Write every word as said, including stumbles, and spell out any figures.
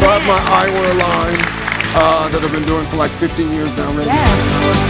have my eyewear line uh, that I've been doing for like fifteen years now. Randy Jackson Eyewear.